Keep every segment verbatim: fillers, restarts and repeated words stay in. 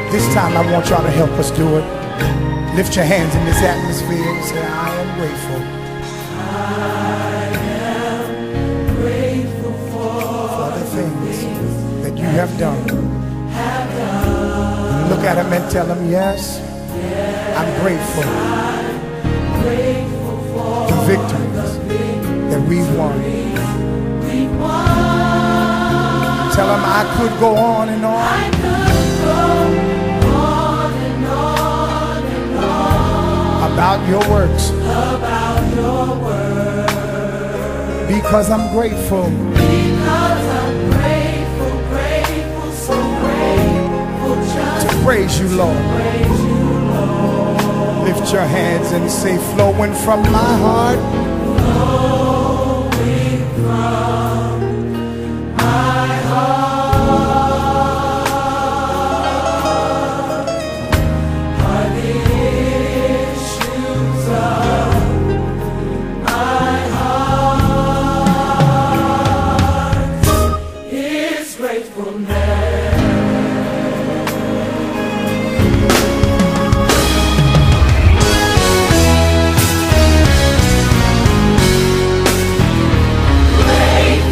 This time I want y'all to help us do it. Lift your hands in this atmosphere and say, I am grateful. I am grateful for, for the things that you have done. Have done. Look at him and tell him, yes, yes I'm grateful. I'm grateful for the victories that we've won. We've won. Tell him I could go on and on. I could go on and on and on about your works. About your works. Because I'm grateful. Because I'm grateful, grateful, so grateful just to praise you, Lord. Praise you, Lord. Lift your hands and say, flowing from my heart. Flowing from my heart are the issues of my heart. His gratefulness. Grateful.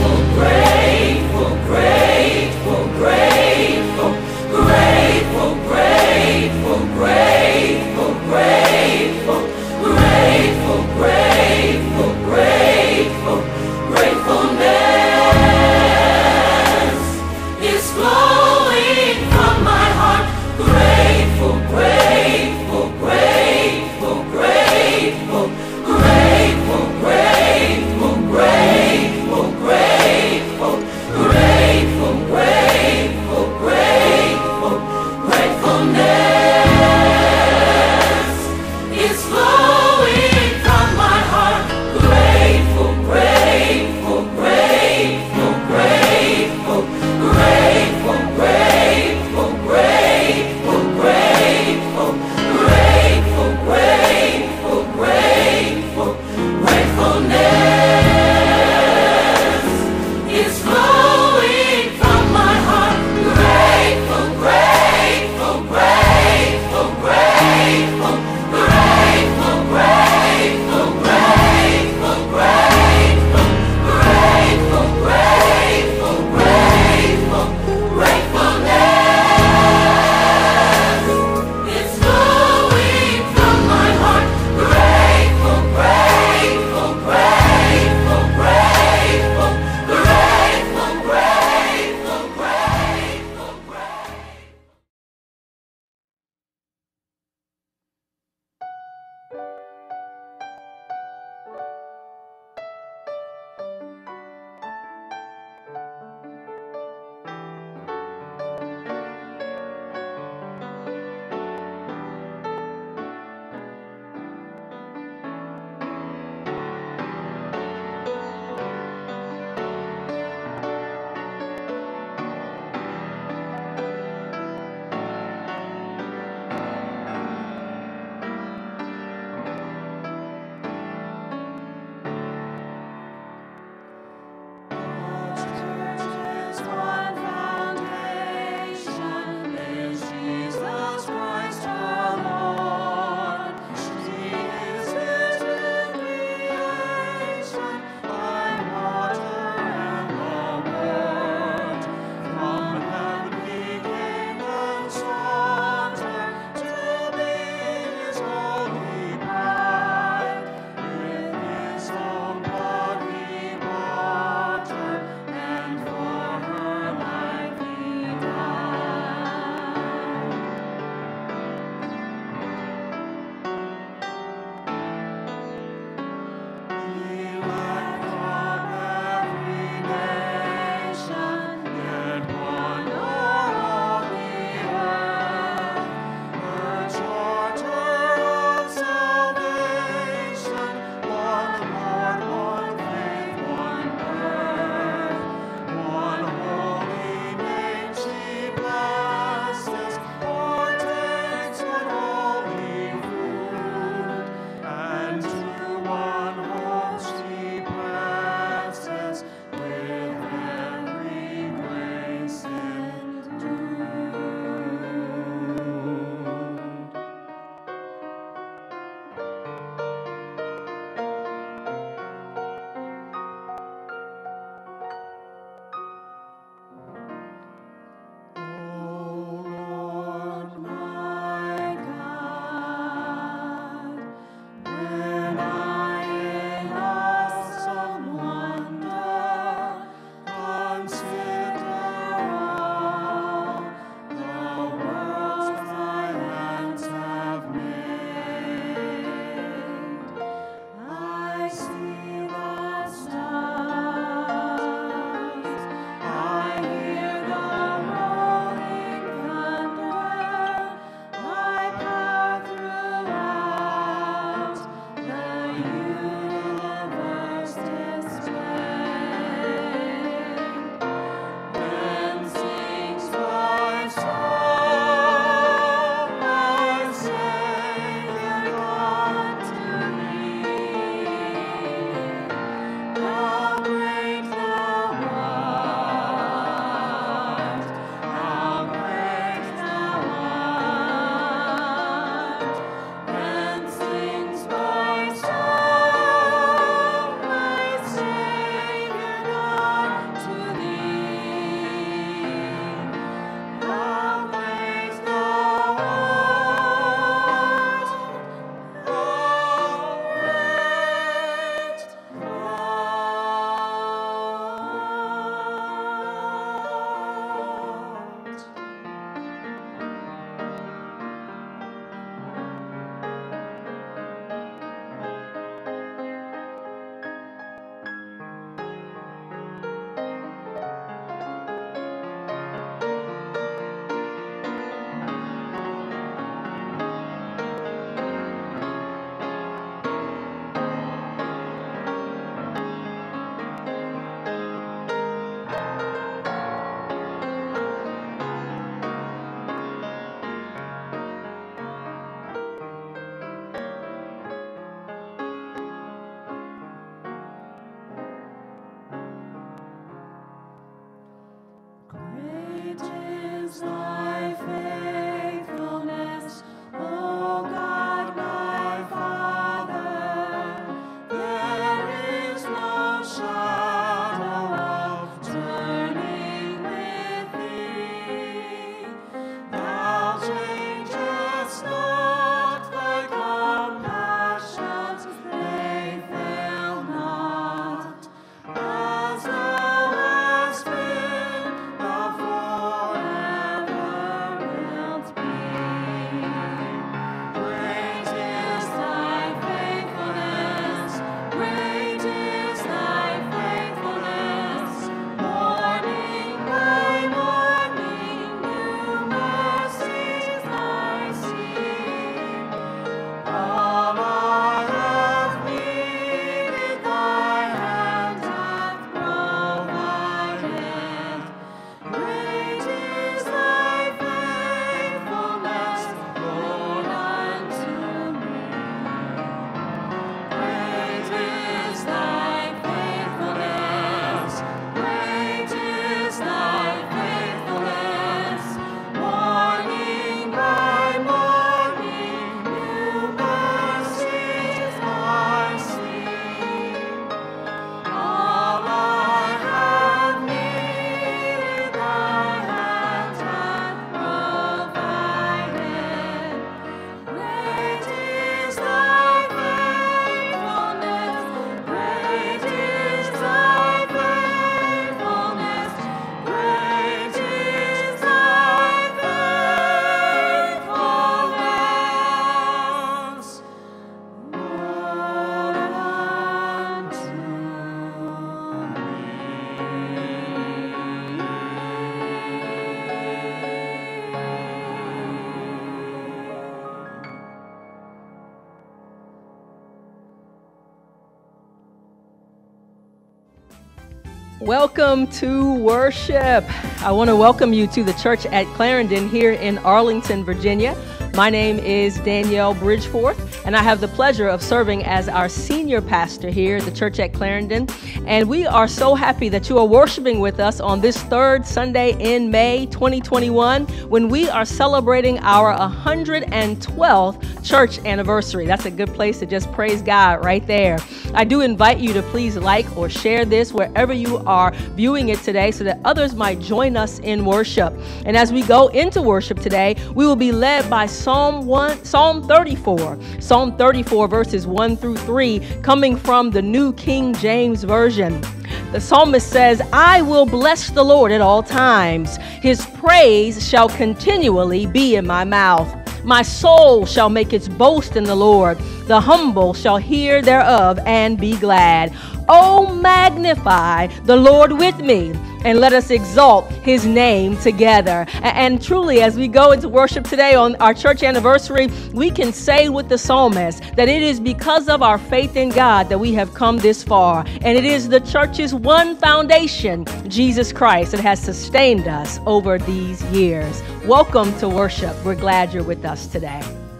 Welcome to worship. I want to welcome you to the church at Clarendon here in Arlington, Virginia. My name is Danielle Bridgeforth, and I have the pleasure of serving as our senior pastor here at the church at Clarendon. And we are so happy that you are worshiping with us on this third Sunday in May twenty twenty-one, when we are celebrating our one hundred twelfth church anniversary. That's a good place to just praise God right there. I do invite you to please like or share this wherever you are viewing it today so that others might join us in worship. And as we go into worship today, we will be led by Psalm one, Psalm thirty-four, Psalm thirty-four verses one through three, coming from the New King James Version. The psalmist says, "I will bless the Lord at all times. His praise shall continually be in my mouth. My soul shall make its boast in the Lord. The humble shall hear thereof and be glad. Oh, magnify the Lord with me, and let us exalt his name together." And, and truly, as we go into worship today on our church anniversary, we can say with the psalmist that it is because of our faith in God that we have come this far. And it is the church's one foundation, Jesus Christ, that has sustained us over these years. Welcome to worship. We're glad you're with us today.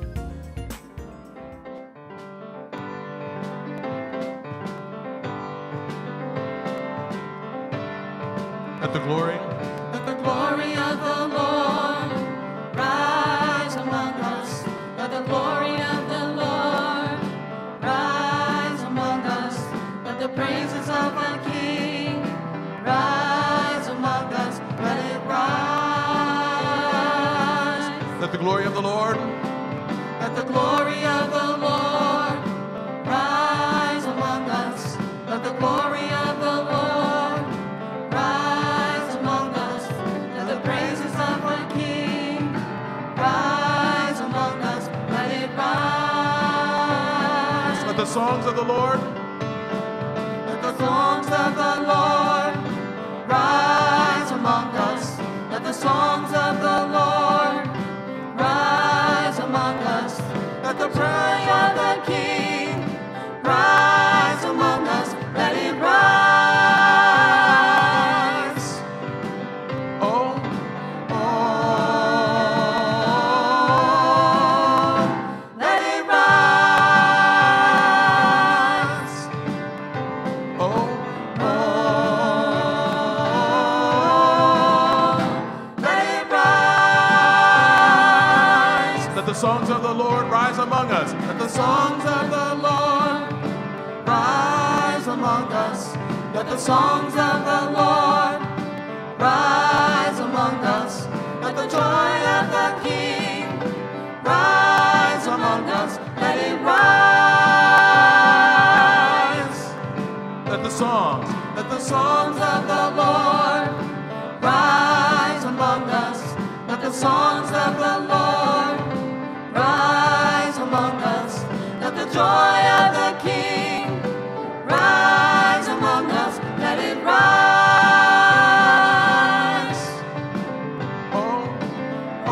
Let the glory, Let the glory of the Lord rise among us. Let the glory of the Lord rise among us. Let the praises of the King rise among us. Let it rise. let the glory of the Lord, Let the glory of the Lord rise among us. Let the glory of the Lord rise among us. Let the praises of the King rise among us. Let it rise. let the songs of the Lord, Let the songs of the Lord rise among us. Let the songs of the Lord rise among us. Let the praise of the King rise among us. Let it rise. oh, Oh, let it rise. oh, Oh, let it rise. let the songs of the Lord rise among us. Let the songs of the Lord rise among us. Let the songs of the Lord rise among us. Let the joy of the King rise among us. Let it rise. Let the songs, Let the songs of the Lord rise among us. Let the songs of the Lord rise among us. Let the joy of the King rise among us. Let it rise. oh, Oh,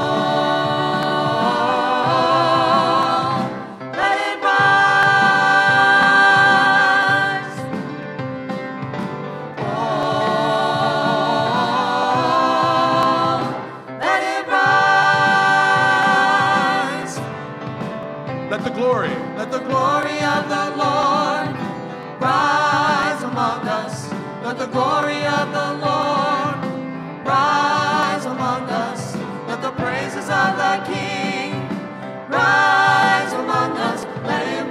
let it rise. Oh, let it rise. let the glory, Let the glory of the Lord rise among us. Let the glory of the Lord rise among us. Let the praises of the King rise among us. Let it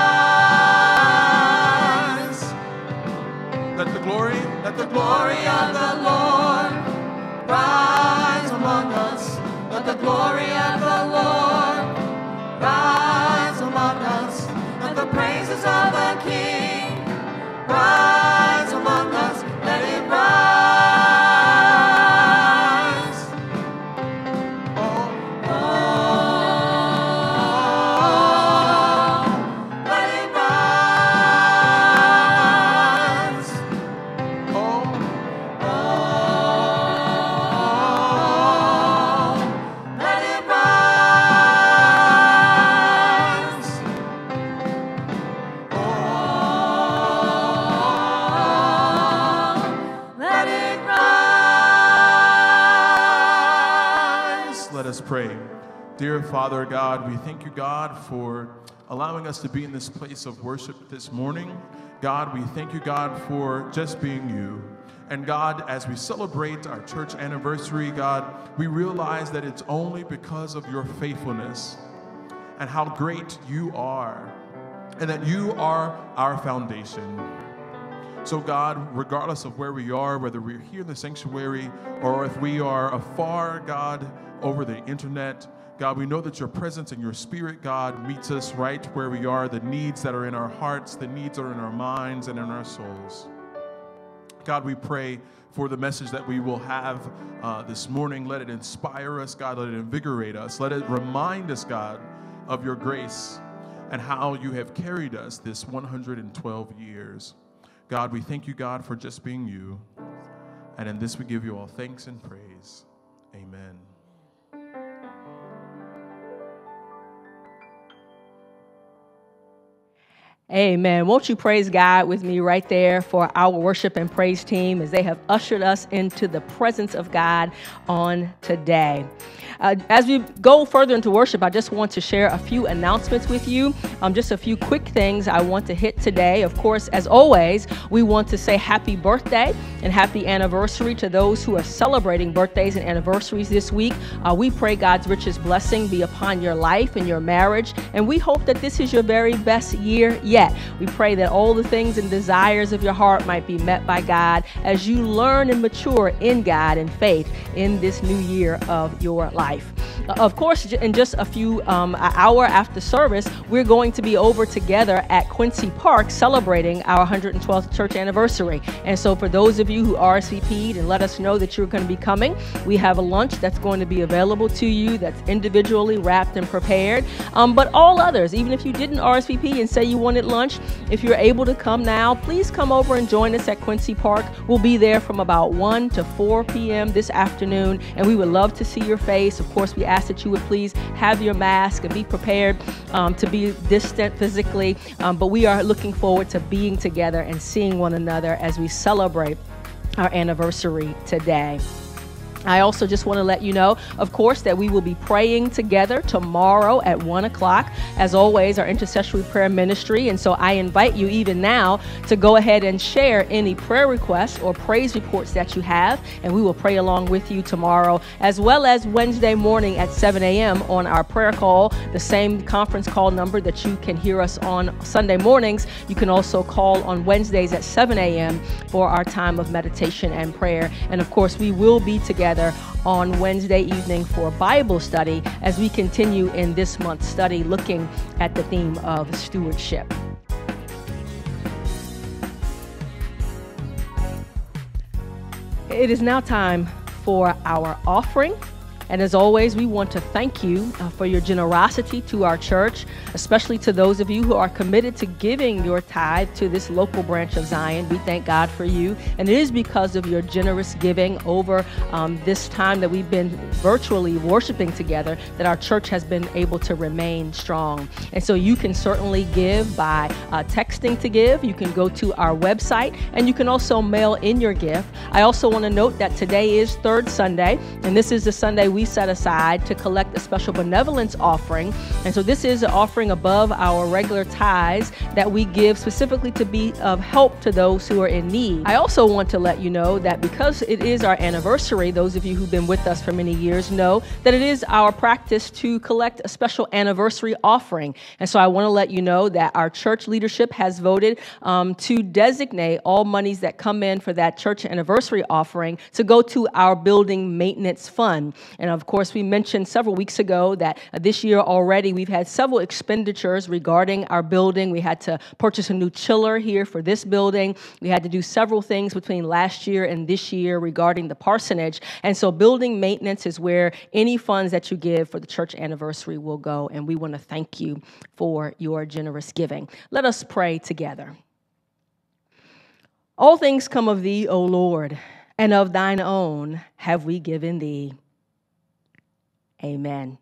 rise. let the glory, Let the glory of the Lord rise among us. Let the glory of the Lord rise among us. Let the praises of the King rise among us. Let it rise. oh, Oh, let it rise. oh, Oh, let it let us pray. Dear Father God, we thank you, God, for allowing us to be in this place of worship this morning. God, we thank you, God, for just being you. And God, as we celebrate our church anniversary, God, we realize that it's only because of your faithfulness and how great you are, and that you are our foundation. So God, regardless of where we are, whether we're here in the sanctuary or if we are afar, God, over the internet, God, we know that your presence and your spirit, God, meets us right where we are, the needs that are in our hearts, the needs that are in our minds and in our souls. God, we pray for the message that we will have uh, this morning. Let it inspire us, God. Let it invigorate us. Let it remind us, God, of your grace and how you have carried us this one hundred twelve years. God, we thank you, God, for just being you. And in this we give you all thanks and praise. Amen. Amen. Won't you praise God with me right there for our worship and praise team as they have ushered us into the presence of God on today. Uh, as we go further into worship, I just want to share a few announcements with you. Um, just a few quick things I want to hit today. Of course, as always, we want to say happy birthday and happy anniversary to those who are celebrating birthdays and anniversaries this week. Uh, we pray God's richest blessing be upon your life and your marriage, and we hope that this is your very best year yet. We pray that all the things and desires of your heart might be met by God as you learn and mature in God and faith in this new year of your life. Uh, of course, in just a few um, an hour after service, we're going to be over together at Quincy Park celebrating our one hundred twelfth church anniversary. And so for those of you who R S V P'd and let us know that you're going to be coming, we have a lunch that's going to be available to you that's individually wrapped and prepared. Um, but all others, even if you didn't R S V P and say you wanted lunch, if you're able to come now, please come over and join us at Quincy Park. We'll be there from about one to four p.m. this afternoon, and we would love to see your face. Of course, we ask that you would please have your mask and be prepared um, to be distant physically, um, but we are looking forward to being together and seeing one another as we celebrate our anniversary today. I also just want to let you know, of course, that we will be praying together tomorrow at one o'clock. As always, our intercessory prayer ministry. And so I invite you even now to go ahead and share any prayer requests or praise reports that you have. And we will pray along with you tomorrow, as well as Wednesday morning at seven a.m. on our prayer call, the same conference call number that you can hear us on Sunday mornings. You can also call on Wednesdays at seven a.m. for our time of meditation and prayer. And of course, we will be together on Wednesday evening for Bible study as we continue in this month's study looking at the theme of stewardship. It is now time for our offering. And as always, we want to thank you uh, for your generosity to our church, especially to those of you who are committed to giving your tithe to this local branch of Zion. We thank God for you. And it is because of your generous giving over um, this time that we've been virtually worshiping together that our church has been able to remain strong. And so you can certainly give by uh, texting to give. You can go to our website, and you can also mail in your gift. I also want to note that today is Third Sunday, and this is the Sunday we set aside to collect a special benevolence offering. And so this is an offering above our regular tithes that we give specifically to be of help to those who are in need. I also want to let you know that because it is our anniversary, those of you who've been with us for many years know that it is our practice to collect a special anniversary offering. And so I want to let you know that our church leadership has voted um, to designate all monies that come in for that church anniversary offering to go to our building maintenance fund. And of course, we mentioned several weeks ago that uh, this year already we've had several expenditures regarding our building. We had to purchase a new chiller here for this building. We had to do several things between last year and this year regarding the parsonage. And so building maintenance is where any funds that you give for the church anniversary will go. And we want to thank you for your generous giving. Let us pray together. All things come of thee, O Lord, and of thine own have we given thee. Amen.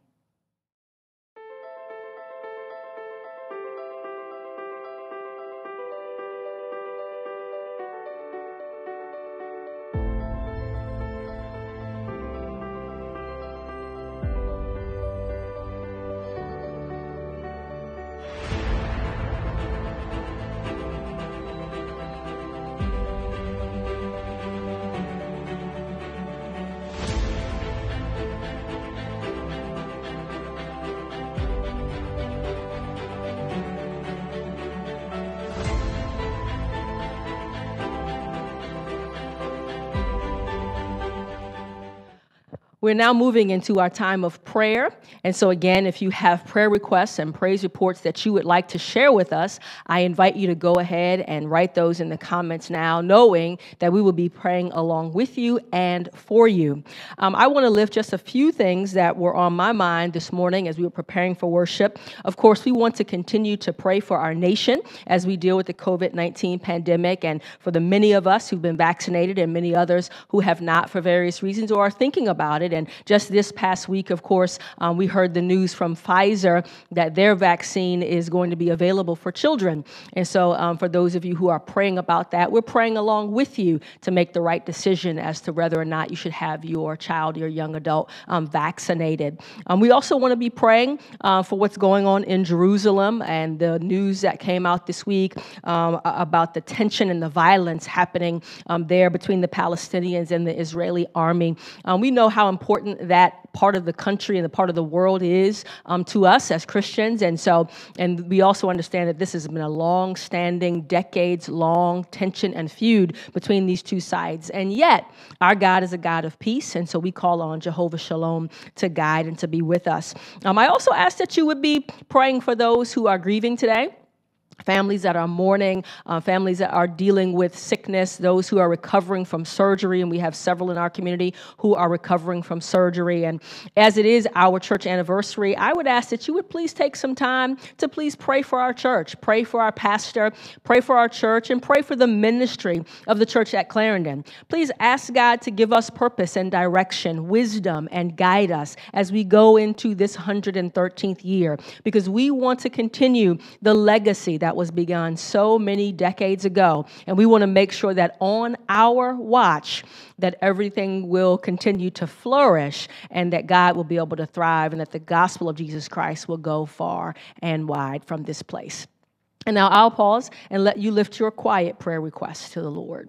We're now moving into our time of prayer. And so again, if you have prayer requests and praise reports that you would like to share with us, I invite you to go ahead and write those in the comments now, knowing that we will be praying along with you and for you. Um, I want to lift just a few things that were on my mind this morning as we were preparing for worship. Of course, we want to continue to pray for our nation as we deal with the covid nineteen pandemic, and for the many of us who've been vaccinated and many others who have not for various reasons or are thinking about it. And just this past week, of course, um, we heard the news from Pfizer that their vaccine is going to be available for children. And so um, for those of you who are praying about that, we're praying along with you to make the right decision as to whether or not you should have your child, your young adult, um, vaccinated. Um, we also want to be praying uh, for what's going on in Jerusalem and the news that came out this week um, about the tension and the violence happening um, there between the Palestinians and the Israeli army. Um, we know how important that part of the country and the part of the world is um, to us as Christians. And so, and we also understand that this has been a long-standing, decades-long tension and feud between these two sides. And yet, our God is a God of peace, and so we call on Jehovah Shalom to guide and to be with us. Um, I also ask that you would be praying for those who are grieving today. Families that are mourning, uh, families that are dealing with sickness, those who are recovering from surgery, and we have several in our community who are recovering from surgery. And as it is our church anniversary, I would ask that you would please take some time to please pray for our church, pray for our pastor, pray for our church, and pray for the ministry of the church at Clarendon. Please ask God to give us purpose and direction, wisdom, and guide us as we go into this one hundred thirteenth year, because we want to continue the legacy that was begun so many decades ago. And we want to make sure that on our watch, that everything will continue to flourish and that God will be able to thrive and that the gospel of Jesus Christ will go far and wide from this place. And now I'll pause and let you lift your quiet prayer requests to the Lord.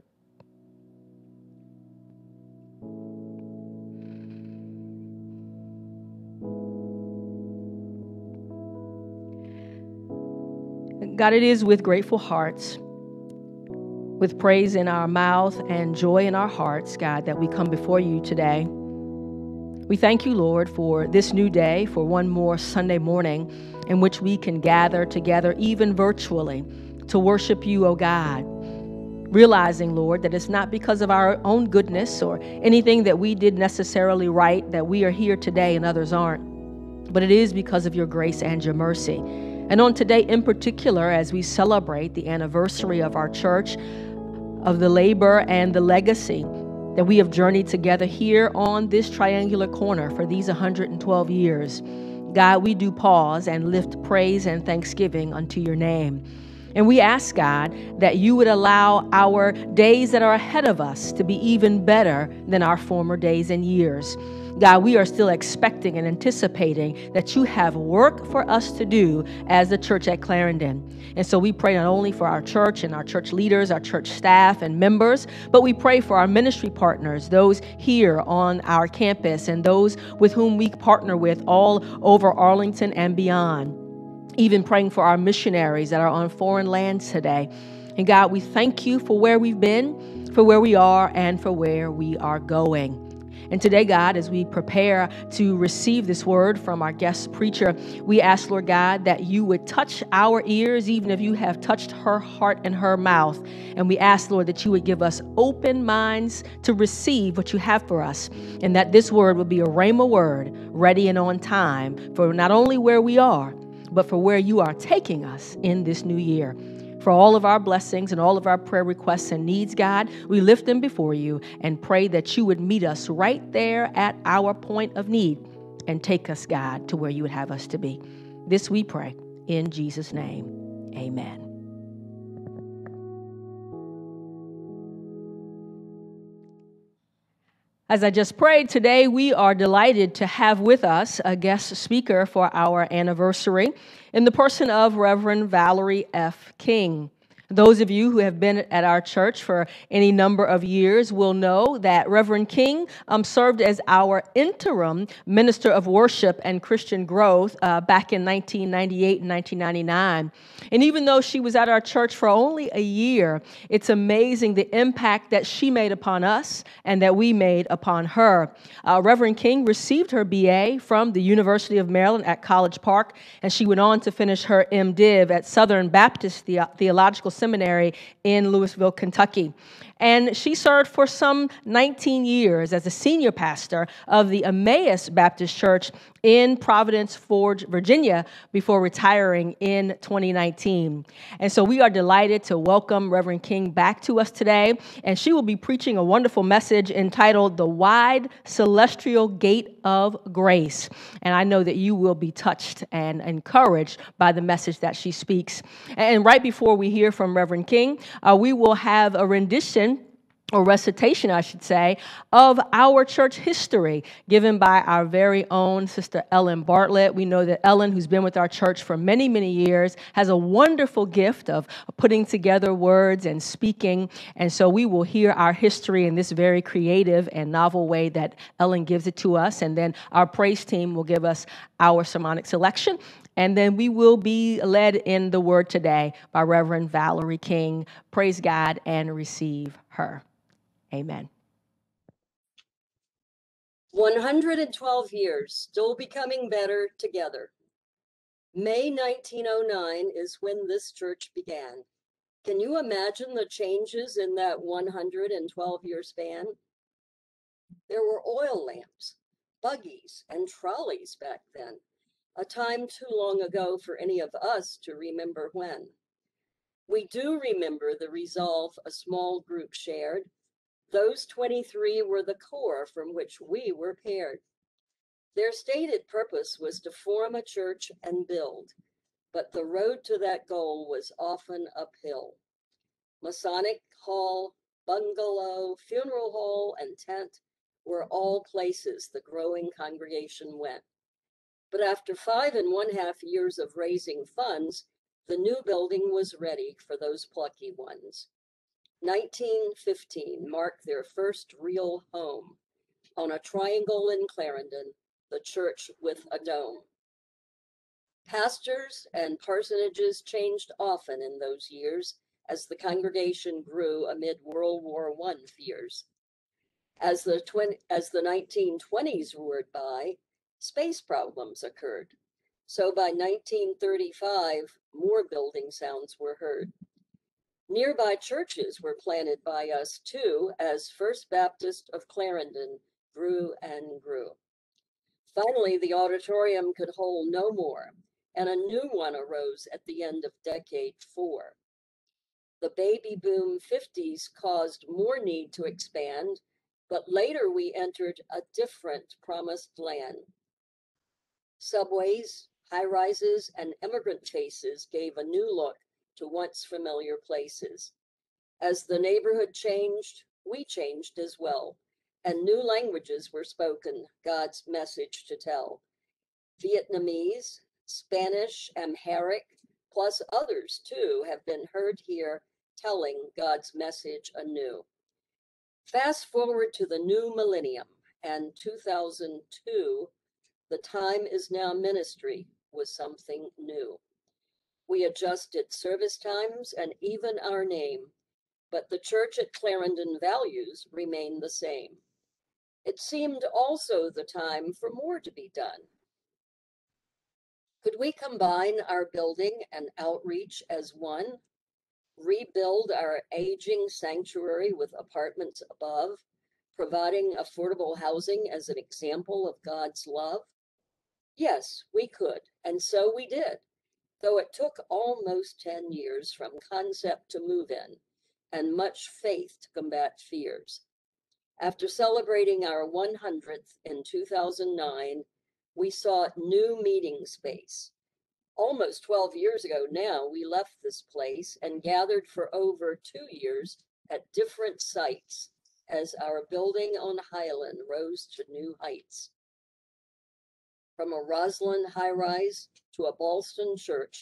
God, it is with grateful hearts, with praise in our mouth and joy in our hearts, God, that we come before you today. We thank you, Lord, for this new day, for one more Sunday morning in which we can gather together, even virtually, to worship you, O God, realizing, Lord, that it's not because of our own goodness or anything that we did necessarily right that we are here today and others aren't, but it is because of your grace and your mercy. And on today in particular, as we celebrate the anniversary of our church, of the labor and the legacy that we have journeyed together here on this triangular corner for these one hundred twelve years, God, we do pause and lift praise and thanksgiving unto your name. And we ask, God, that you would allow our days that are ahead of us to be even better than our former days and years. God, we are still expecting and anticipating that you have work for us to do as the church at Clarendon. And so we pray not only for our church and our church leaders, our church staff and members, but we pray for our ministry partners, those here on our campus and those with whom we partner with all over Arlington and beyond. Even praying for our missionaries that are on foreign lands today. And God, we thank you for where we've been, for where we are, and for where we are going. And today, God, as we prepare to receive this word from our guest preacher, we ask, Lord God, that you would touch our ears, even if you have touched her heart and her mouth. And we ask, Lord, that you would give us open minds to receive what you have for us, and that this word will be a rhema word, ready and on time, for not only where we are, but for where you are taking us in this new year. For all of our blessings and all of our prayer requests and needs, God, we lift them before you and pray that you would meet us right there at our point of need and take us, God, to where you would have us to be. This we pray in Jesus' name. Amen. As I just prayed, today we are delighted to have with us a guest speaker for our anniversary in the person of Reverend Valerie F. King. Those of you who have been at our church for any number of years will know that Reverend King um, served as our interim minister of worship and Christian growth uh, back in nineteen ninety-eight and nineteen ninety-nine. And even though she was at our church for only a year, it's amazing the impact that she made upon us and that we made upon her. Uh, Reverend King received her B A from the University of Maryland at College Park, and she went on to finish her MDiv at Southern Baptist The- Theological Seminary in Louisville, Kentucky. And she served for some nineteen years as a senior pastor of the Emmaus Baptist Church in Providence Forge, Virginia, before retiring in twenty nineteen. And so we are delighted to welcome Reverend King back to us today. And she will be preaching a wonderful message entitled The Wide Celestial Gate of Grace. And I know that you will be touched and encouraged by the message that she speaks. And right before we hear from Reverend King, uh, we will have a rendition or recitation, I should say, of our church history given by our very own Sister Ellen Bartlett. We know that Ellen, who's been with our church for many, many years, has a wonderful gift of putting together words and speaking. And so we will hear our history in this very creative and novel way that Ellen gives it to us. And then our praise team will give us our sermonic selection. And then we will be led in the word today by Reverend Valerie King. Praise God and receive her. Amen. one hundred twelve years, still becoming better together. May nineteen oh nine is when this church began. Can you imagine the changes in that one hundred twelve year span? There were oil lamps, buggies, and trolleys back then, a time too long ago for any of us to remember when. We do remember the resolve a small group shared. Those twenty-three were the core from which we were paired. Their stated purpose was to form a church and build, but the road to that goal was often uphill. Masonic hall, bungalow, funeral hall, and tent were all places the growing congregation went. But after five and one half years of raising funds, the new building was ready for those plucky ones. nineteen fifteen marked their first real home on a triangle in Clarendon, the church with a dome. Pastors and parsonages changed often in those years as the congregation grew amid World War One fears. As the, twin, as the nineteen twenties roared by, space problems occurred. So by nineteen thirty-five, more building sounds were heard. Nearby churches were planted by us too, as First Baptist of Clarendon grew and grew. Finally, the auditorium could hold no more, and a new one arose at the end of decade four. The baby boom fifties caused more need to expand, but later we entered a different promised land. Subways, high-rises, and immigrant faces gave a new look to once familiar places. As the neighborhood changed, we changed as well, and new languages were spoken, God's message to tell. Vietnamese, Spanish, Amharic, plus others too, have been heard here telling God's message anew. Fast forward to the new millennium, and two thousand two, the time is now ministry was something new. We adjusted service times and even our name, but the church at Clarendon values remain the same. It seemed also the time for more to be done. Could we combine our building and outreach as one? Rebuild our aging sanctuary with apartments above, providing affordable housing as an example of God's love? Yes, we could, and so we did, though it took almost ten years from concept to move in, and much faith to combat fears. After celebrating our one hundredth in two thousand nine, we sought new meeting space. Almost twelve years ago now, we left this place and gathered for over two years at different sites as our building on Highland rose to new heights. From a Roslyn high-rise to a Ballston church,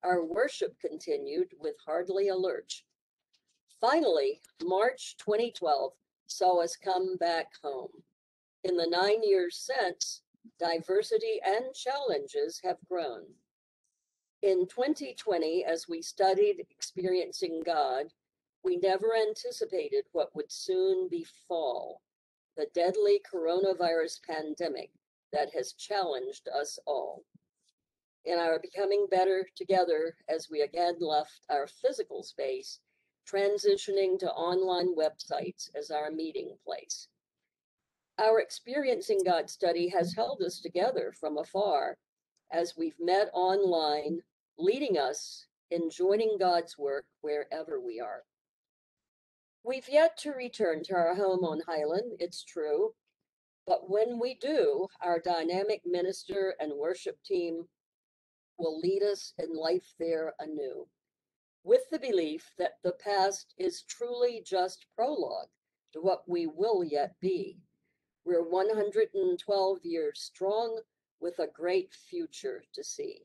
Our worship continued with hardly a lurch. Finally, March twenty twelve saw us come back home. In the nine years since, diversity and challenges have grown. In twenty twenty, as we studied experiencing God, we never anticipated what would soon befall, the deadly coronavirus pandemic that has challenged us all. In our becoming better together as we again left our physical space, transitioning to online websites as our meeting place. Our Experiencing God study has held us together from afar as we've met online, leading us in joining God's work wherever we are. We've yet to return to our home on Highland, it's true, but when we do, our dynamic minister and worship team will lead us in life there anew, with the belief that the past is truly just prologue to what we will yet be. We're one hundred twelve years strong with a great future to see.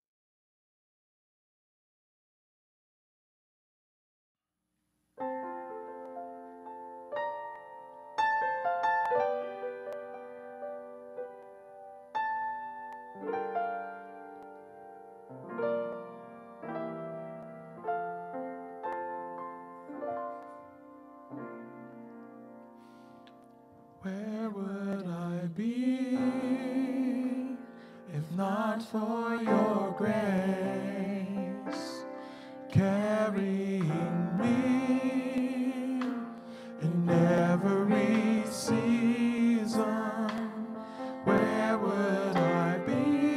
Where would I be if not for your grace, carrying me in every season? Where would I be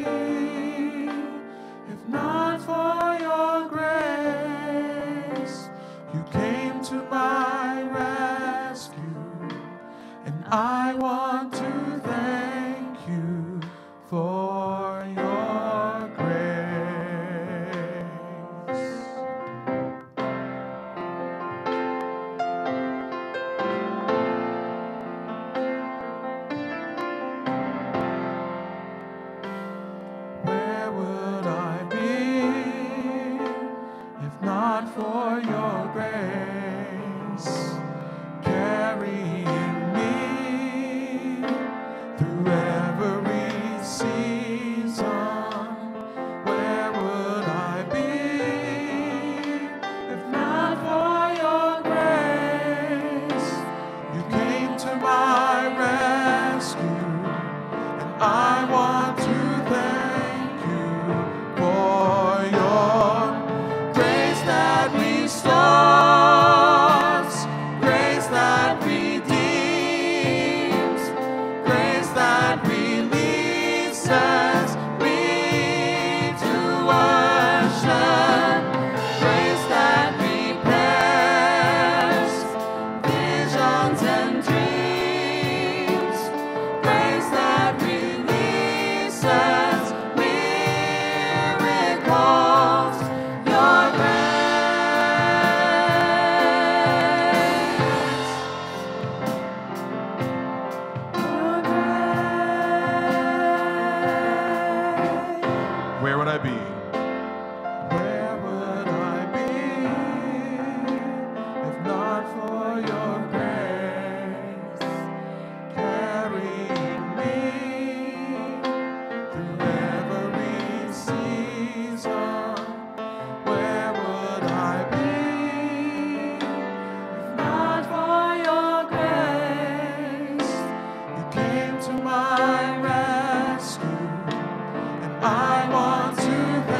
if not for your grace? You came to my rescue, and I want to thank you for your grace. Where would I be if not for your grace, carrying me through every season? Where would I be if not for your grace? You came to my rescue, and I want to thank you for your grace that restores, grace that redeems, grace that releases me to worship, grace that repairs visions and dreams, grace that releases miracles, your grace. Where would I be? Where would I be if not for your grace, carrying me through every season? Where would I be if not for your grace? You came to my rescue, and I want to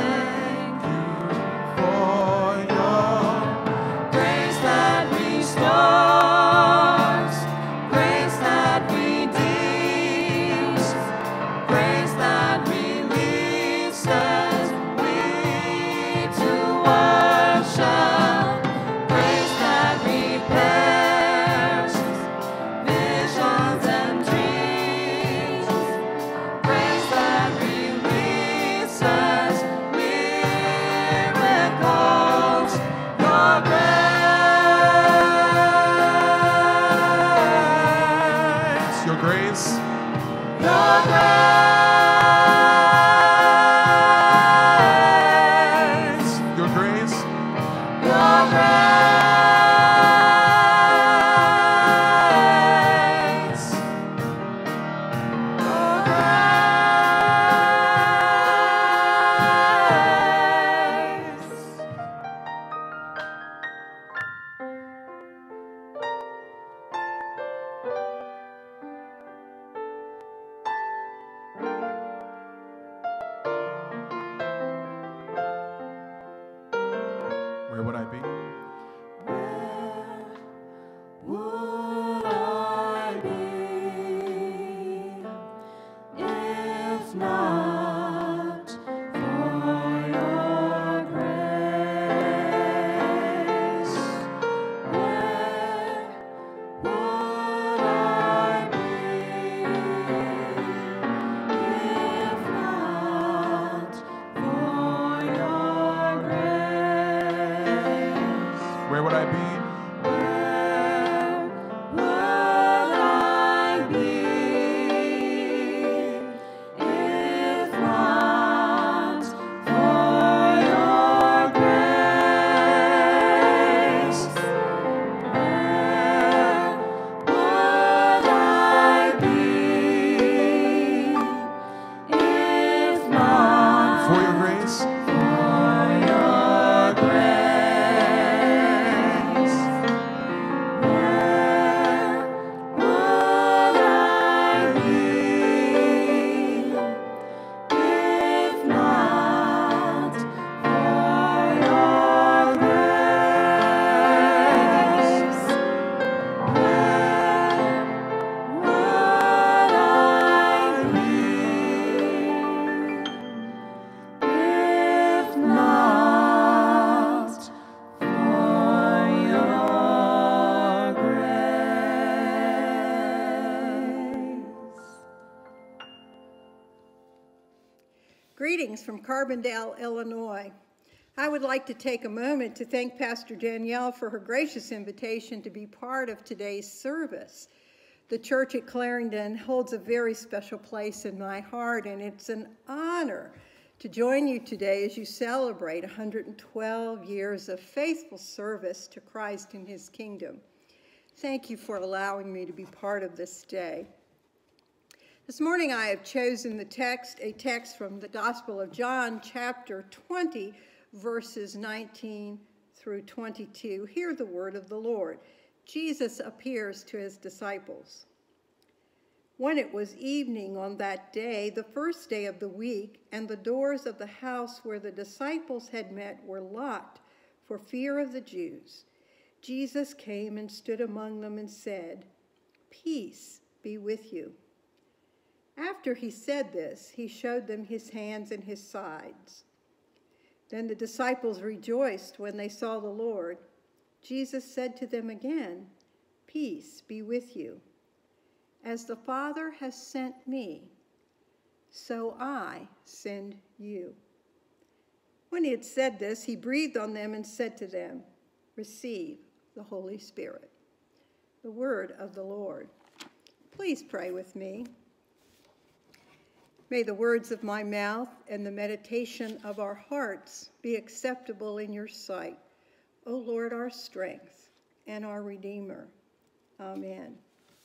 Greetings from Carbondale, Illinois. I would like to take a moment to thank Pastor Danielle for her gracious invitation to be part of today's service. The church at Clarendon holds a very special place in my heart, and it's an honor to join you today as you celebrate one hundred twelve years of faithful service to Christ and his kingdom. Thank you for allowing me to be part of this day. This morning I have chosen the text, a text from the Gospel of John, chapter twenty, verses nineteen through twenty-two. Hear the word of the Lord. Jesus appears to his disciples. When it was evening on that day, the first day of the week, and the doors of the house where the disciples had met were locked for fear of the Jews, Jesus came and stood among them and said, "Peace be with you." After he said this, he showed them his hands and his sides. Then the disciples rejoiced when they saw the Lord. Jesus said to them again, "Peace be with you. As the Father has sent me, so I send you." When he had said this, he breathed on them and said to them, "Receive the Holy Spirit." The word of the Lord. Please pray with me. May the words of my mouth and the meditation of our hearts be acceptable in your sight, O Lord, our strength and our Redeemer. Amen.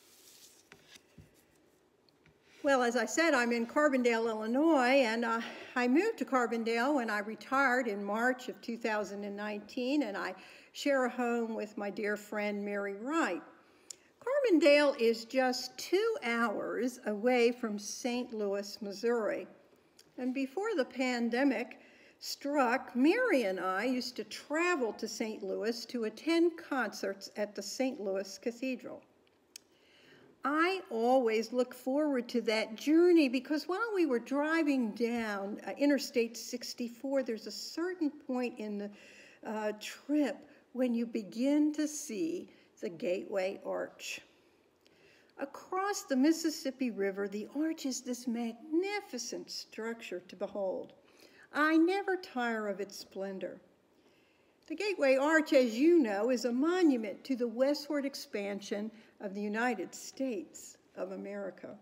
Well, as I said, I'm in Carbondale, Illinois, and uh, I moved to Carbondale when I retired in March of two thousand nineteen, and I share a home with my dear friend Mary Wright. Carbondale is just two hours away from Saint Louis, Missouri. And before the pandemic struck, Mary and I used to travel to Saint Louis to attend concerts at the Saint Louis Cathedral. I always look forward to that journey because while we were driving down uh, Interstate sixty-four, there's a certain point in the uh, trip when you begin to see the Gateway Arch. Across the Mississippi River, the arch is this magnificent structure to behold. I never tire of its splendor. The Gateway Arch, as you know, is a monument to the westward expansion of the United States of America.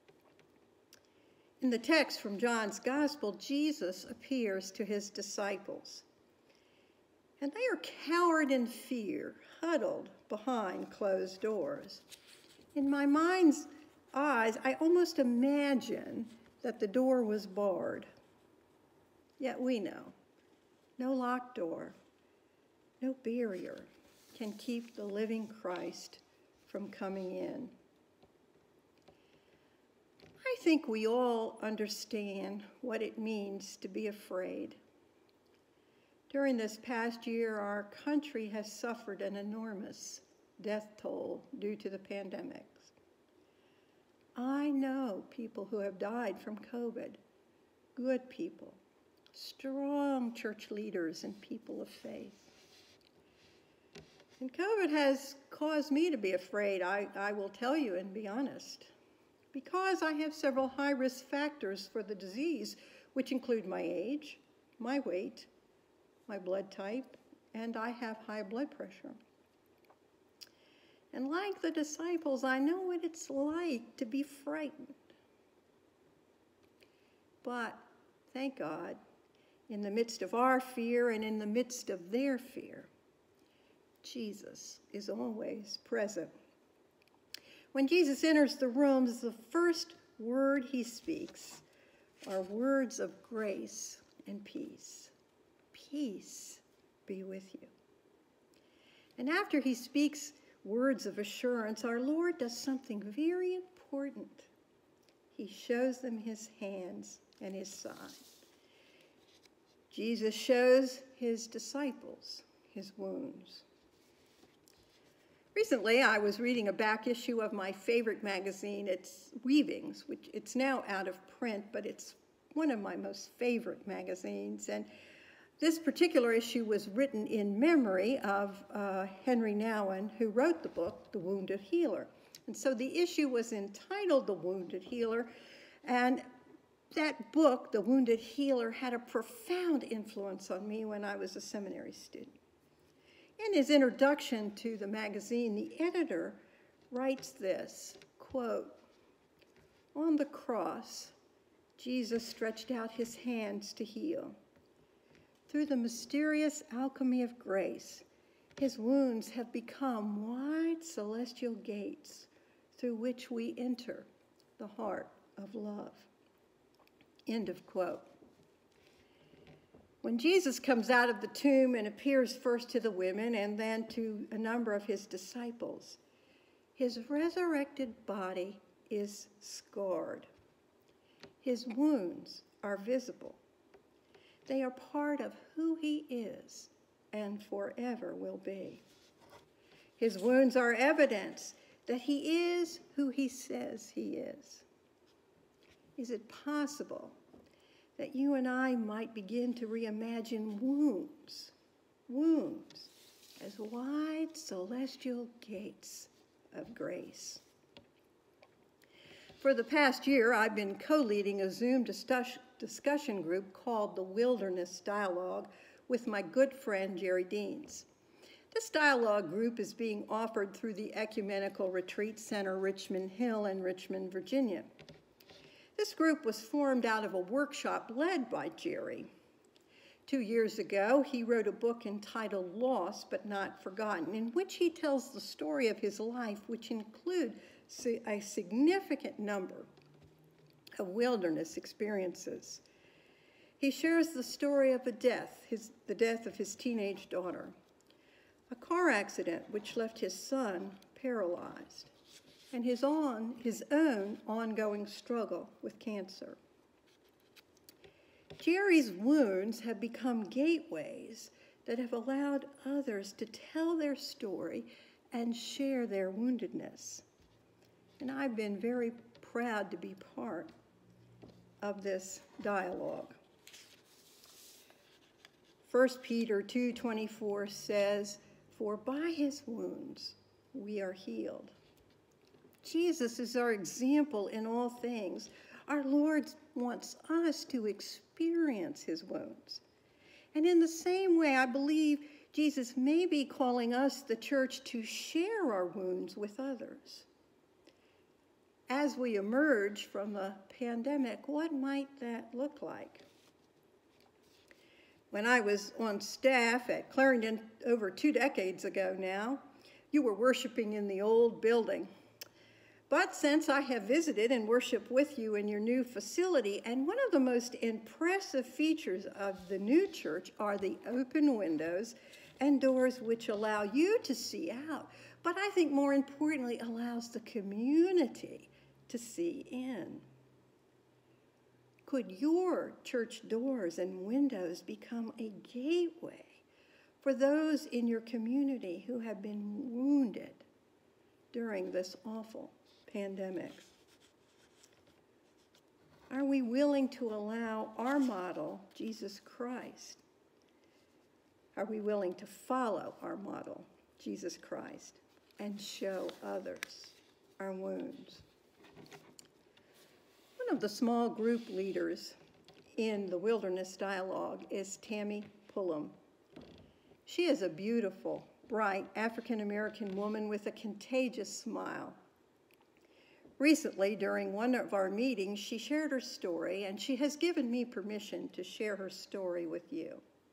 In the text from John's Gospel, Jesus appears to his disciples, and they are cowered in fear, huddled behind closed doors. In my mind's eyes, I almost imagine that the door was barred. Yet we know, no locked door, no barrier can keep the living Christ from coming in. I think we all understand what it means to be afraid. During this past year, our country has suffered an enormous death toll due to the pandemic. I know people who have died from COVID, good people, strong church leaders and people of faith. And COVID has caused me to be afraid, I, I will tell you and be honest, because I have several high-risk factors for the disease, which include my age, my weight, my blood type, and I have high blood pressure. And like the disciples, I know what it's like to be frightened. But thank God, in the midst of our fear and in the midst of their fear, Jesus is always present. When Jesus enters the rooms, the first word he speaks are words of grace and peace. Peace be with you. And after he speaks words of assurance, our Lord does something very important. He shows them his hands and his side. Jesus shows his disciples his wounds. Recently, I was reading a back issue of my favorite magazine. It's Weavings, which it's now out of print, but it's one of my most favorite magazines. And this particular issue was written in memory of uh, Henry Nouwen, who wrote the book, The Wounded Healer. And so the issue was entitled The Wounded Healer, and that book, The Wounded Healer, had a profound influence on me when I was a seminary student. In his introduction to the magazine, the editor writes this, quote, "On the cross, Jesus stretched out his hands to heal. Through the mysterious alchemy of grace, his wounds have become wide celestial gates through which we enter the heart of love." End of quote. When Jesus comes out of the tomb and appears first to the women and then to a number of his disciples, his resurrected body is scarred. His wounds are visible. They are part of who he is and forever will be. His wounds are evidence that he is who he says he is. Is it possible that you and I might begin to reimagine wounds, wounds as wide celestial gates of grace? For the past year, I've been co-leading a Zoom discussion group called the Wilderness Dialogue with my good friend Jerry Deans. This dialogue group is being offered through the Ecumenical Retreat Center Richmond Hill in Richmond, Virginia. This group was formed out of a workshop led by Jerry. Two years ago, he wrote a book entitled Lost But Not Forgotten, in which he tells the story of his life, which include a significant number of wilderness experiences. He shares the story of a death, his, the death of his teenage daughter, a car accident which left his son paralyzed, and his, on, his own ongoing struggle with cancer. Jerry's wounds have become gateways that have allowed others to tell their story and share their woundedness. And I've been very proud to be part of this dialogue. First Peter two twenty-four says, "For by his wounds we are healed." Jesus is our example in all things. Our Lord wants us to experience his wounds. And in the same way, I believe Jesus may be calling us, the church, to share our wounds with others. As we emerge from the pandemic, what might that look like? When I was on staff at Clarendon over two decades ago now, you were worshiping in the old building. But since I have visited and worshiped with you in your new facility, and one of the most impressive features of the new church are the open windows and doors which allow you to see out, but I think more importantly allows the community to see in. Could your church doors and windows become a gateway for those in your community who have been wounded during this awful pandemic? Are we willing to allow our model, Jesus Christ? Are we willing to follow our model, Jesus Christ, and show others our wounds? One of the small group leaders in the Wilderness Dialogue is Tammy Pullum. She is a beautiful, bright African-American woman with a contagious smile. Recently, during one of our meetings, she shared her story, and she has given me permission to share her story with you.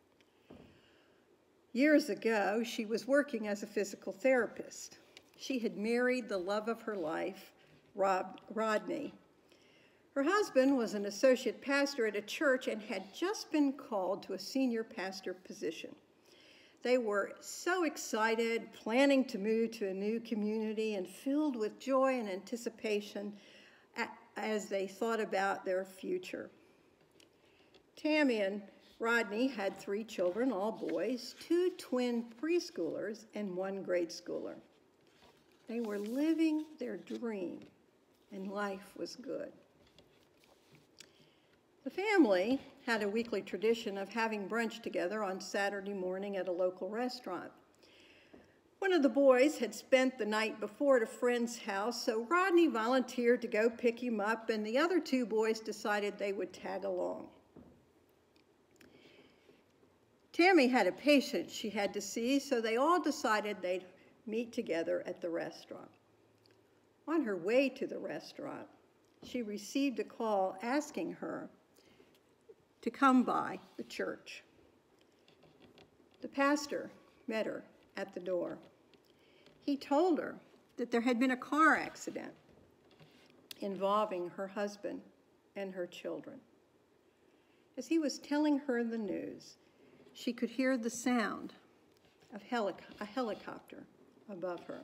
Years ago, she was working as a physical therapist. She had married the love of her life, Rob, Rodney. Her husband was an associate pastor at a church and had just been called to a senior pastor position. They were so excited, planning to move to a new community and filled with joy and anticipation as they thought about their future. Tammy and Rodney had three children, all boys, two twin preschoolers and one grade schooler. They were living their dream, and life was good. The family had a weekly tradition of having brunch together on Saturday morning at a local restaurant. One of the boys had spent the night before at a friend's house, so Rodney volunteered to go pick him up, and the other two boys decided they would tag along. Tammy had a patient she had to see, so they all decided they'd meet together at the restaurant. On her way to the restaurant, she received a call asking her to come by the church. The pastor met her at the door. He told her that there had been a car accident involving her husband and her children. As he was telling her the news, she could hear the sound of helic- a helicopter above her.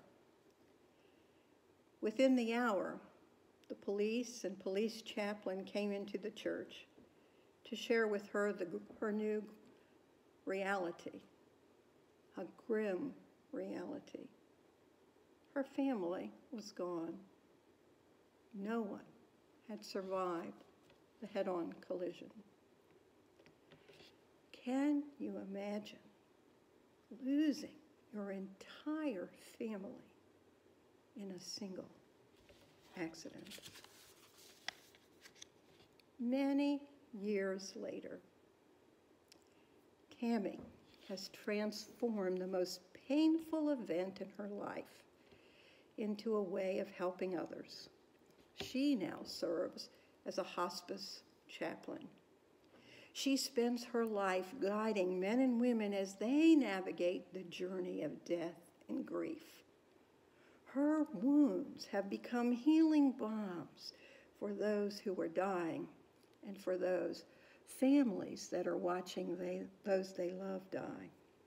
Within the hour, the police and police chaplain came into the church to share with her the, her new reality, a grim reality. Her family was gone. No one had survived the head-on collision. Can you imagine losing your entire family in a single accident? Many years later, Tammy has transformed the most painful event in her life into a way of helping others. She now serves as a hospice chaplain. She spends her life guiding men and women as they navigate the journey of death and grief. Her wounds have become healing balms for those who are dying and for those families that are watching they, those they love die.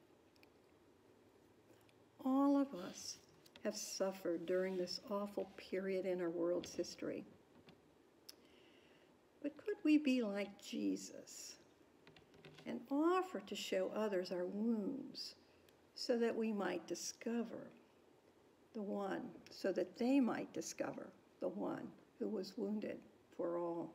All of us have suffered during this awful period in our world's history. But could we be like Jesus and offer to show others our wounds so that we might discover the one, so that they might discover the one who was wounded for all?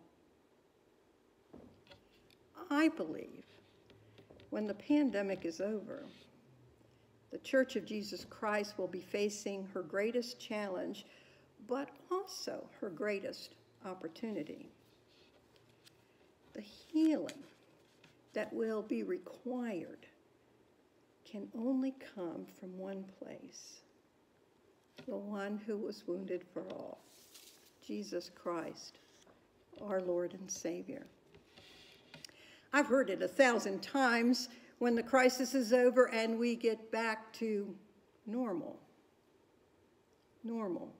I believe when the pandemic is over, the Church of Jesus Christ will be facing her greatest challenge, but also her greatest opportunity. The healing that will be required can only come from one place, the one who was wounded for all, Jesus Christ, our Lord and Savior. I've heard it a thousand times: when the crisis is over and we get back to normal. Normal.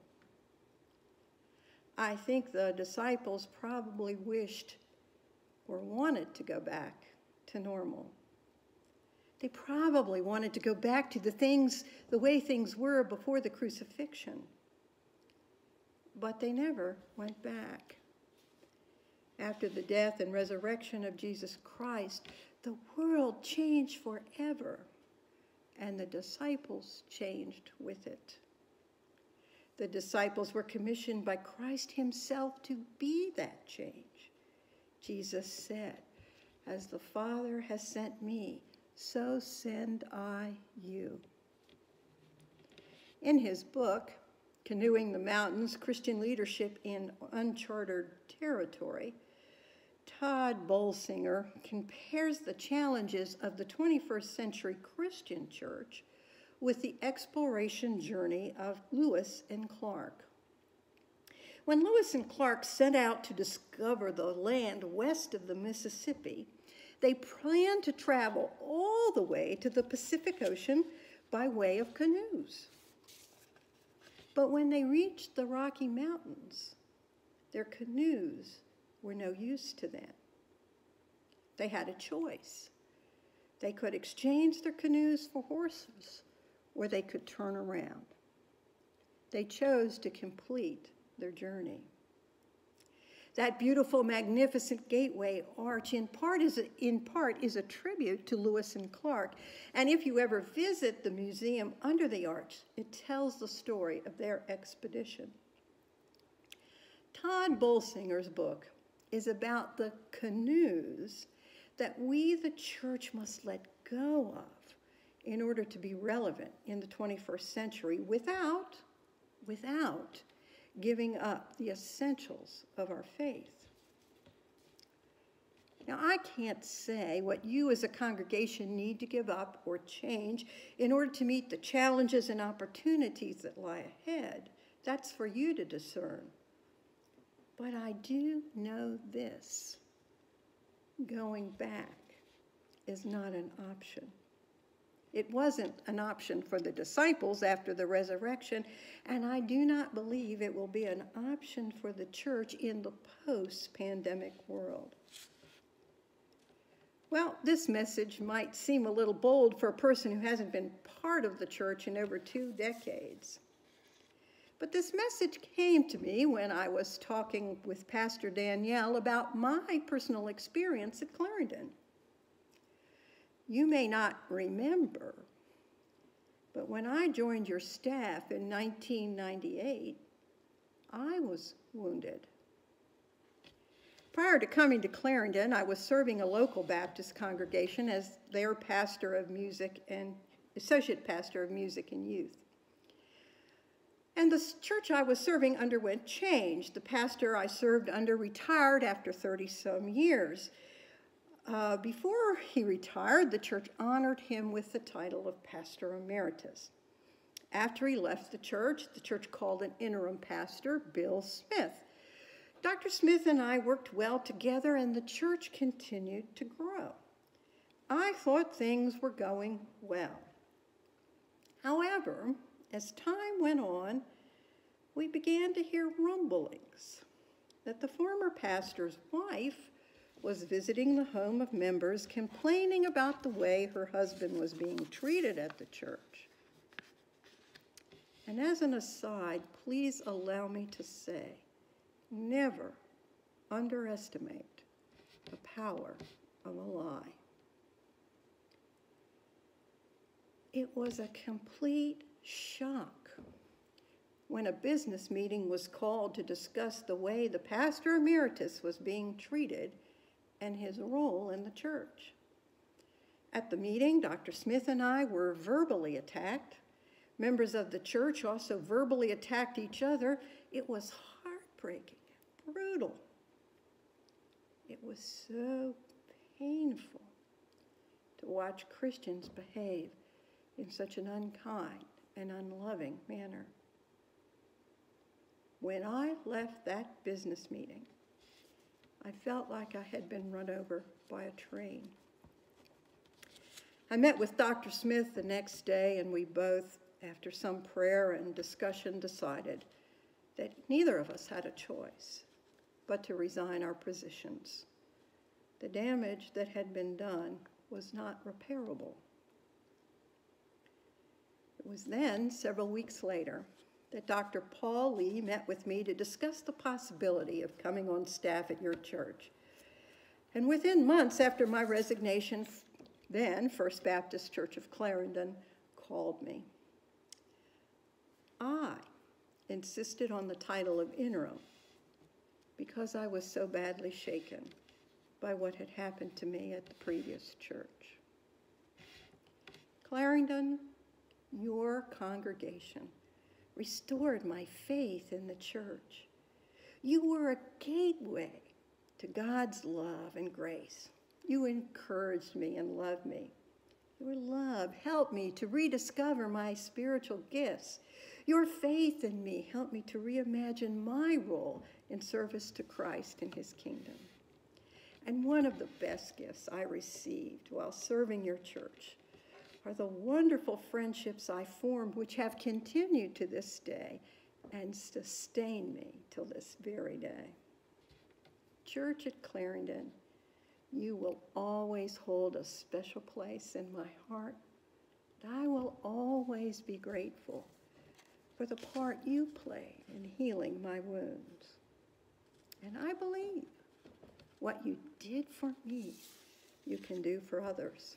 I think the disciples probably wished or wanted to go back to normal. They probably wanted to go back to the things, the way things were before the crucifixion. But they never went back. After the death and resurrection of Jesus Christ, the world changed forever, and the disciples changed with it. The disciples were commissioned by Christ himself to be that change. Jesus said, "As the Father has sent me, so send I you." In his book, Canoeing the Mountains, Christian Leadership in Uncharted Territory, Todd Bolsinger compares the challenges of the twenty-first century Christian church with the exploration journey of Lewis and Clark. When Lewis and Clark set out to discover the land west of the Mississippi, they planned to travel all the way to the Pacific Ocean by way of canoes. But when they reached the Rocky Mountains, their canoes were no use to them. They had a choice. They could exchange their canoes for horses, or they could turn around. They chose to complete their journey. That beautiful, magnificent gateway arch in part is a, in part is a tribute to Lewis and Clark. And if you ever visit the museum under the arch, it tells the story of their expedition. Todd Bolsinger's book is about the canoes that we, the church, must let go of in order to be relevant in the twenty-first century without, without giving up the essentials of our faith. Now, I can't say what you as a congregation need to give up or change in order to meet the challenges and opportunities that lie ahead. That's for you to discern. But I do know this: going back is not an option. It wasn't an option for the disciples after the resurrection, and I do not believe it will be an option for the church in the post-pandemic world. Well, this message might seem a little bold for a person who hasn't been part of the church in over two decades. But this message came to me when I was talking with Pastor Danielle about my personal experience at Clarendon. You may not remember, but when I joined your staff in nineteen ninety-eight, I was wounded. Prior to coming to Clarendon, I was serving a local Baptist congregation as their pastor of music and associate pastor of music and youth. And the church I was serving underwent change. The pastor I served under retired after thirty-some years. Uh, before he retired, the church honored him with the title of Pastor Emeritus. After he left the church, the church called an interim pastor, Bill Smith. Doctor Smith and I worked well together, and the church continued to grow. I thought things were going well. However, as time went on, we began to hear rumblings that the former pastor's wife was visiting the home of members, complaining about the way her husband was being treated at the church. And as an aside, please allow me to say, never underestimate the power of a lie. It was a complete shock when a business meeting was called to discuss the way the pastor emeritus was being treated and his role in the church. At the meeting, Doctor Smith and I were verbally attacked. Members of the church also verbally attacked each other. It was heartbreaking, brutal. It was so painful to watch Christians behave in such an unkind and unloving manner. When I left that business meeting, I felt like I had been run over by a train. I met with Doctor Smith the next day, and we both, after some prayer and discussion, decided that neither of us had a choice but to resign our positions. The damage that had been done was not repairable. It was then, several weeks later, that Doctor Paul Lee met with me to discuss the possibility of coming on staff at your church. And within months after my resignation, then First Baptist Church of Clarendon called me. I insisted on the title of interim because I was so badly shaken by what had happened to me at the previous church. Clarendon, your congregation, restored my faith in the church. You were a gateway to God's love and grace. You encouraged me and loved me. Your love helped me to rediscover my spiritual gifts. Your faith in me helped me to reimagine my role in service to Christ and his kingdom. And one of the best gifts I received while serving your church are the wonderful friendships I formed, which have continued to this day and sustain me till this very day. Church at Clarendon, you will always hold a special place in my heart, and I will always be grateful for the part you play in healing my wounds. And I believe what you did for me, you can do for others.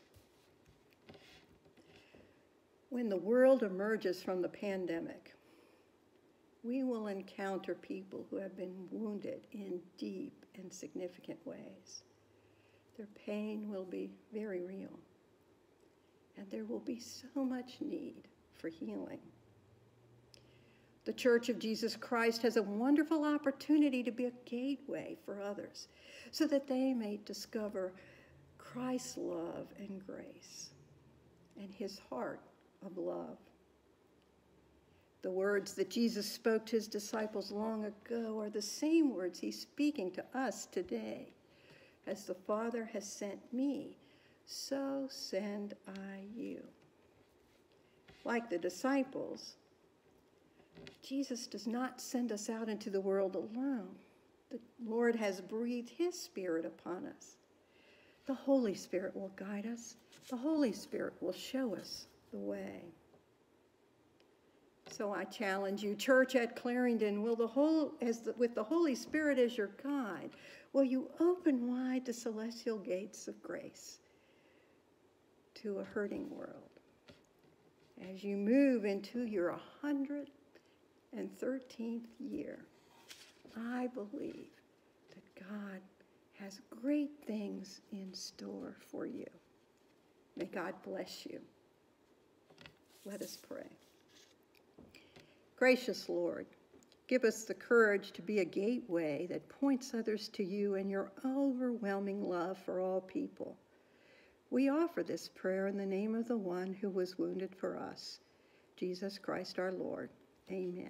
When the world emerges from the pandemic, we will encounter people who have been wounded in deep and significant ways. Their pain will be very real. and there will be so much need for healing. The Church of Jesus Christ has a wonderful opportunity to be a gateway for others so that they may discover Christ's love and grace and his heart of love. The words that Jesus spoke to his disciples long ago are the same words he's speaking to us today. As the Father has sent me, so send I you. Like the disciples, Jesus does not send us out into the world alone. The Lord has breathed his Spirit upon us. The Holy Spirit will guide us. The Holy Spirit will show us the way. So I challenge you, Church at Clarendon, will the whole, as the, with the Holy Spirit as your guide, will you open wide the celestial gates of grace to a hurting world as you move into your one hundred thirteenth year? I believe that God has great things in store for you. May God bless you. Let us pray. Gracious Lord, give us the courage to be a gateway that points others to you and your overwhelming love for all people. We offer this prayer in the name of the one who was wounded for us, Jesus Christ our Lord. Amen.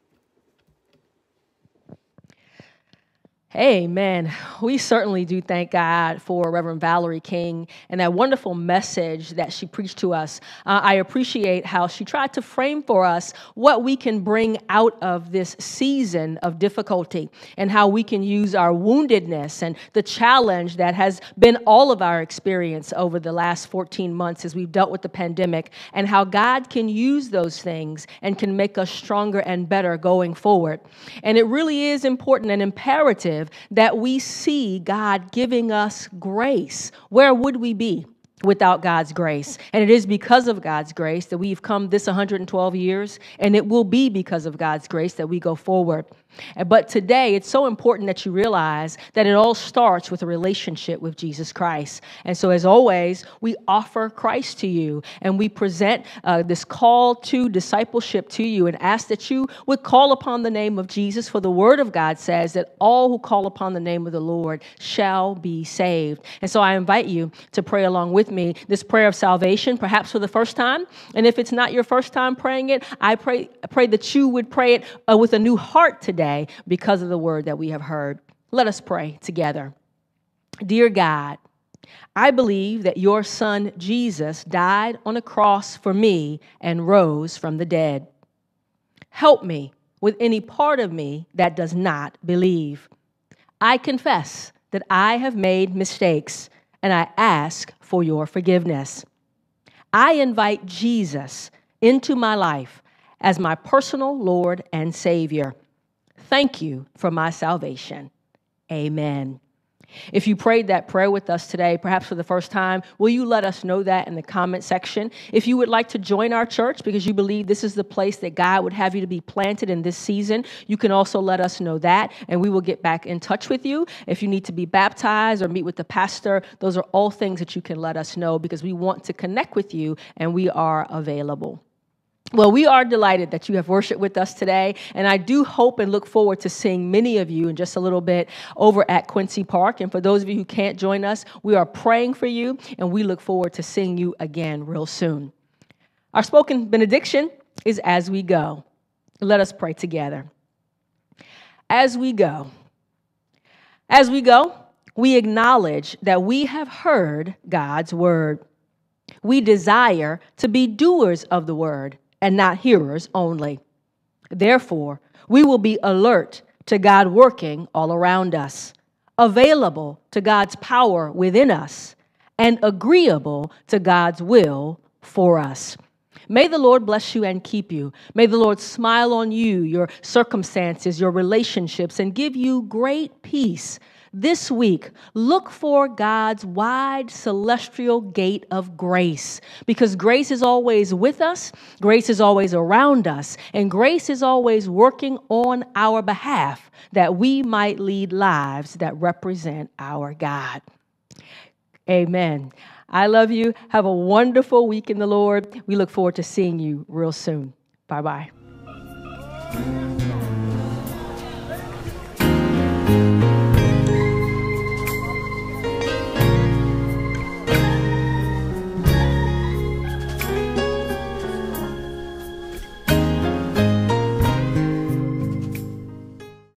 Amen. We certainly do thank God for Reverend Valerie King and that wonderful message that she preached to us. Uh, I appreciate how she tried to frame for us what we can bring out of this season of difficulty and how we can use our woundedness and the challenge that has been all of our experience over the last fourteen months as we've dealt with the pandemic, and how God can use those things and can make us stronger and better going forward. And it really is important and imperative that we see God giving us grace. Where would we be without God's grace? And it is because of God's grace that we've come this one hundred twelve years, and it will be because of God's grace that we go forward. But today, it's so important that you realize that it all starts with a relationship with Jesus Christ. And so, as always, we offer Christ to you, and we present uh, this call to discipleship to you and ask that you would call upon the name of Jesus, for the word of God says that all who call upon the name of the Lord shall be saved. And so I invite you to pray along with me this prayer of salvation, perhaps for the first time. And if it's not your first time praying it, I pray, I pray that you would pray it uh, with a new heart today, because of the word that we have heard. Let us pray together. Dear God, I believe that your son Jesus died on a cross for me and rose from the dead. Help me with any part of me that does not believe. I confess that I have made mistakes, and I ask for your forgiveness. I invite Jesus into my life as my personal Lord and Savior. Thank you for my salvation. Amen. If you prayed that prayer with us today, perhaps for the first time, will you let us know that in the comment section? If you would like to join our church because you believe this is the place that God would have you to be planted in this season, you can also let us know that, and we will get back in touch with you. If you need to be baptized or meet with the pastor, those are all things that you can let us know, because we want to connect with you and we are available. Well, we are delighted that you have worshiped with us today, and I do hope and look forward to seeing many of you in just a little bit over at Quincy Park. And for those of you who can't join us, we are praying for you, and we look forward to seeing you again real soon. Our spoken benediction is as we go. Let us pray together. As we go, as we go, we acknowledge that we have heard God's word. We desire to be doers of the word and not hearers only. Therefore, we will be alert to God working all around us, available to God's power within us, and agreeable to God's will for us. May the Lord bless you and keep you. May the Lord smile on you, your circumstances, your relationships, and give you great peace. This week, look for God's wide celestial gate of grace, because grace is always with us, grace is always around us, and grace is always working on our behalf that we might lead lives that represent our God. Amen. I love you. Have a wonderful week in the Lord. We look forward to seeing you real soon. Bye-bye.